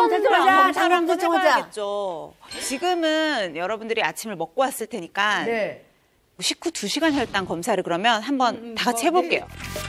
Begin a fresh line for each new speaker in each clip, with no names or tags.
결정하자.
검사를 해봐야겠죠. 지금은 여러분들이 아침을 먹고 왔을 테니까
네.
식후 2시간 혈당 검사를 그러면 한번 다 같이 해볼게요.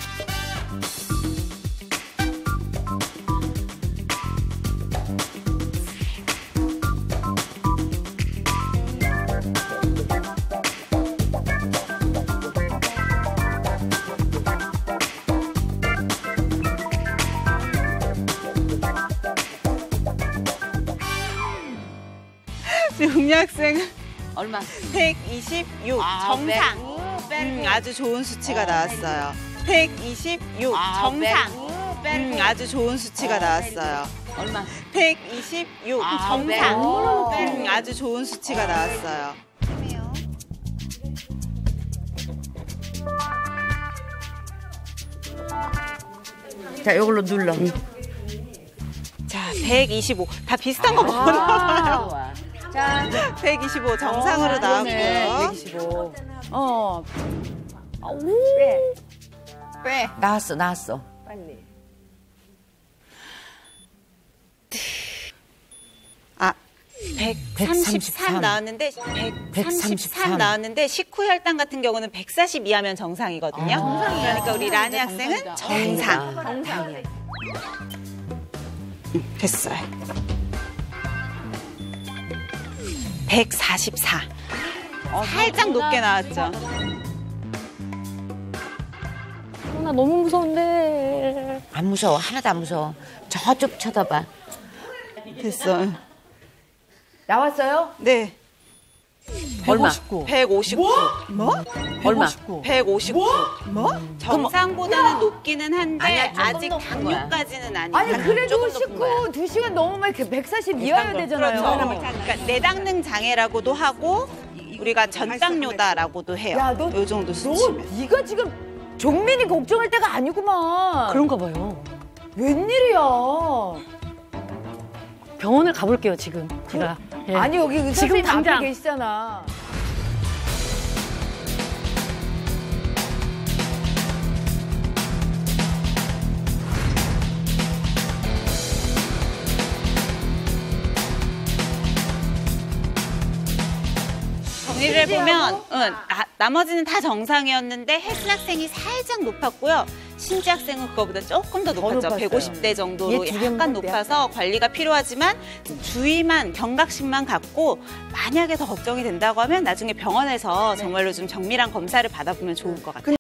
용리 학생은
얼마?
126 정상. 아주 좋은 수치가 나왔어요. 126 정상. 아주 좋은 수치가 나왔어요.
얼마?
126 정상. 아주 좋은 수치가 나왔어요.
자, 이걸로 눌러.
자, 125. 다 비슷한 거 보나?
자,
125 정상으로 나왔고요.
125.
빼.
나왔어.
아, 133 나왔는데 133 나왔는데 식후 혈당 같은 경우는 140 이하면 정상이거든요. 그러니까 우리 라니 학생은 정상. 됐어요. 144. 살짝 높게 나왔죠.
나 너무 무서운데.
안 무서워. 하나도 안 무서워. 저쪽 쳐다봐.
됐어요.
나왔어요?
네.
얼마?
159. 뭐?
얼마?
159. 뭐? 정상보다는 높기는 한데
아니야, 조금
아직
높은
당뇨까지는 아니에요.
아니 그래도
조금 높은 거야.
식후 2시간 넘으면 140 이하야 되잖아요.
그러니까 내당능 장애라고도 하고 우리가 전당뇨다라고도 해요.
야, 너,
요 정도
너
수치면.
네가 지금 종민이 걱정할 때가 아니구만.
그런가 봐요.
웬일이야.
병원을 가볼게요, 지금. 제가. 예.
아니 여기 의사
지금
선생님
당장.
앞에 계시잖아.
정리를 해보면 나머지는 다 정상이었는데 혜순 학생이 살짝 높았고요. 신지 학생은 그거보다 조금 더 높았죠. 150대 정도로 약간 높아서 관리가 필요하지만 주의만 경각심만 갖고 만약에 더 걱정이 된다고 하면 나중에 병원에서 정말로 좀 정밀한 검사를 받아보면 좋을 것 같아요.